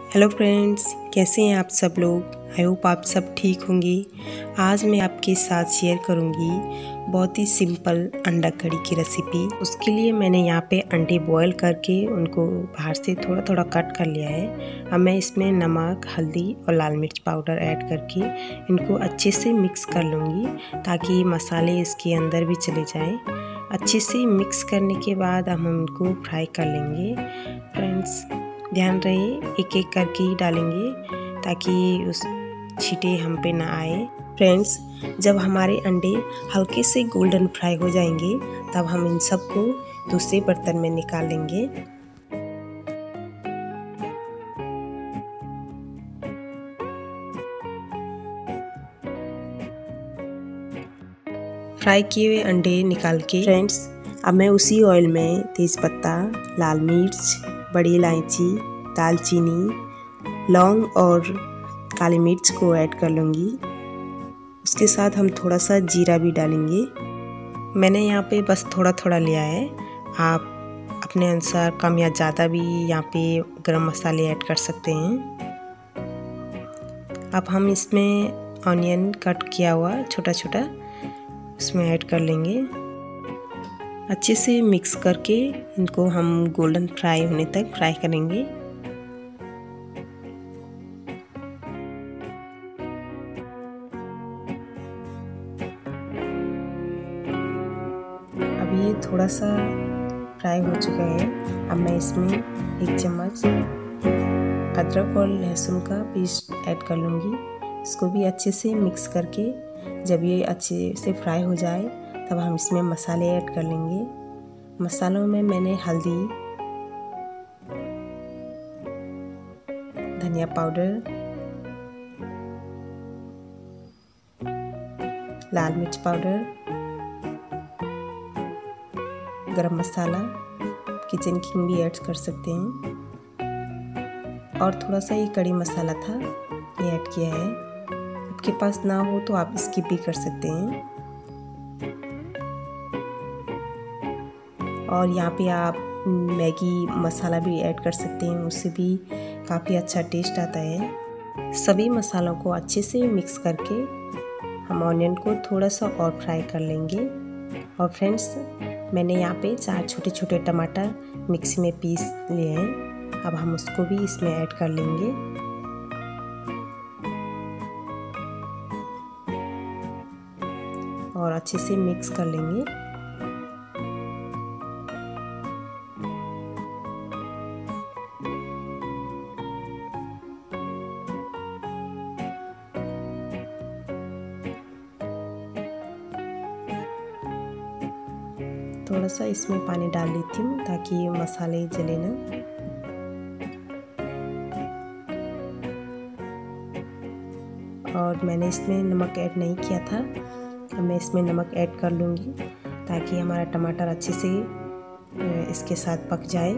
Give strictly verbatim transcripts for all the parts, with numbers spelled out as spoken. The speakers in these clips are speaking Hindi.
हेलो फ्रेंड्स, कैसे हैं आप सब लोग। आई होप आप सब ठीक होंगे। आज मैं आपके साथ शेयर करूंगी बहुत ही सिंपल अंडा कड़ी की रेसिपी। उसके लिए मैंने यहाँ पे अंडे बॉईल करके उनको बाहर से थोड़ा थोड़ा कट कर लिया है। अब मैं इसमें नमक, हल्दी और लाल मिर्च पाउडर ऐड करके इनको अच्छे से मिक्स कर लूँगी ताकि मसाले इसके अंदर भी चले जाएँ। अच्छे से मिक्स करने के बाद हम इनको फ्राई कर लेंगे। फ्रेंड्स, ध्यान रहे एक एक करके ही डालेंगे ताकि उस छींटे हम पे ना आए। फ्रेंड्स, जब हमारे अंडे हल्के से गोल्डन फ्राई हो जाएंगे तब हम इन सब को दूसरे बर्तन में निकाल लेंगे। फ्राई किए हुए अंडे निकाल के फ्रेंड्स, अब मैं उसी ऑयल में तेज़पत्ता, लाल मिर्च, बड़ी इलायची, दालचीनी, लौंग और काली मिर्च को ऐड कर लूँगी। उसके साथ हम थोड़ा सा जीरा भी डालेंगे। मैंने यहाँ पे बस थोड़ा थोड़ा लिया है, आप अपने अनुसार कम या ज़्यादा भी यहाँ पे गरम मसाले ऐड कर सकते हैं। अब हम इसमें ऑनियन कट किया हुआ छोटा छोटा उसमें ऐड कर लेंगे। अच्छे से मिक्स करके इनको हम गोल्डन फ्राई होने तक फ्राई करेंगे। अब ये थोड़ा सा फ्राई हो चुका है। अब मैं इसमें एक चम्मच अदरक और लहसुन का पेस्ट ऐड कर लूँगी। इसको भी अच्छे से मिक्स करके जब ये अच्छे से फ्राई हो जाए तब हम इसमें मसाले ऐड कर लेंगे। मसालों में मैंने हल्दी, धनिया पाउडर, लाल मिर्च powder, garam masala, kitchen king भी ऐड कर सकते हैं, और थोड़ा सा ये कड़ी मसाला था ये ऐड किया है। आपके पास ना हो तो आप स्किप भी कर सकते हैं। और यहाँ पे आप मैगी मसाला भी ऐड कर सकते हैं, उससे भी काफ़ी अच्छा टेस्ट आता है। सभी मसालों को अच्छे से मिक्स करके हम ऑनियन को थोड़ा सा और फ्राई कर लेंगे। और फ्रेंड्स, मैंने यहाँ पे चार छोटे छोटे टमाटर मिक्सी में पीस लिए हैं। अब हम उसको भी इसमें ऐड कर लेंगे। और अच्छे से मिक्स कर लेंगे। थोड़ा सा इसमें पानी डाल लेती हूँ ताकि मसाले जले ना। और मैंने इसमें नमक ऐड नहीं किया था, अब मैं इसमें नमक ऐड कर लूँगी ताकि हमारा टमाटर अच्छे से इसके साथ पक जाए।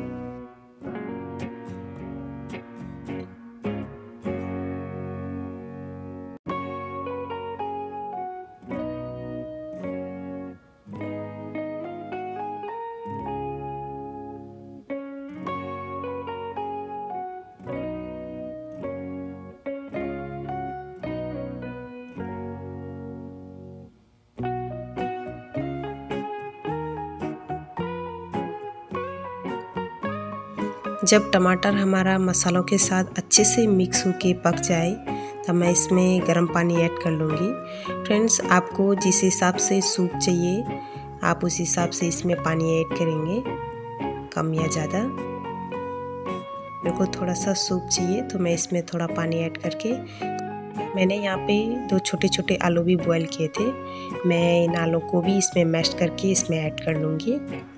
जब टमाटर हमारा मसालों के साथ अच्छे से मिक्स होके पक जाए तब मैं इसमें गर्म पानी ऐड कर लूँगी। फ्रेंड्स, आपको जिस हिसाब से सूप चाहिए आप उस हिसाब से इसमें पानी ऐड करेंगे, कम या ज़्यादा। मेरे को थोड़ा सा सूप चाहिए तो मैं इसमें थोड़ा पानी ऐड करके, मैंने यहाँ पे दो छोटे छोटे आलू भी बॉईल किए थे, मैं इन आलू को भी इसमें मैश करके इसमें ऐड कर लूँगी।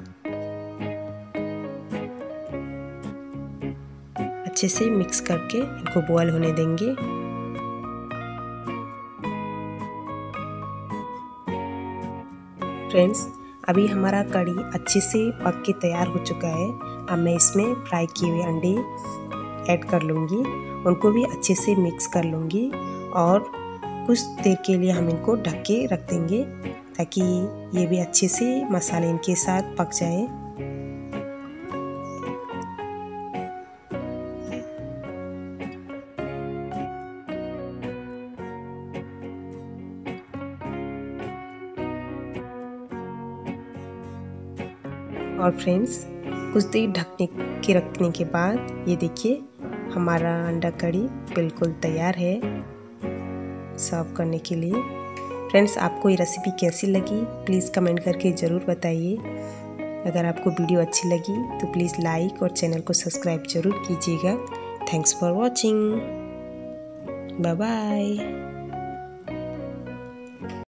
अच्छे से मिक्स करके इनको बॉईल होने देंगे। फ्रेंड्स, अभी हमारा कड़ी अच्छे से पक के तैयार हो चुका है। अब मैं इसमें फ्राई किए हुए अंडे ऐड कर लूँगी, उनको भी अच्छे से मिक्स कर लूँगी और कुछ देर के लिए हम इनको ढक के रख देंगे ताकि ये भी अच्छे से मसाले इनके साथ पक जाए। और फ्रेंड्स कुछ देर ढकने के रखने के बाद ये देखिए हमारा अंडा कड़ी बिल्कुल तैयार है सर्व करने के लिए। फ्रेंड्स आपको ये रेसिपी कैसी लगी प्लीज़ कमेंट करके ज़रूर बताइए। अगर आपको वीडियो अच्छी लगी तो प्लीज़ लाइक और चैनल को सब्सक्राइब ज़रूर कीजिएगा। Thanks for watching, bye bye.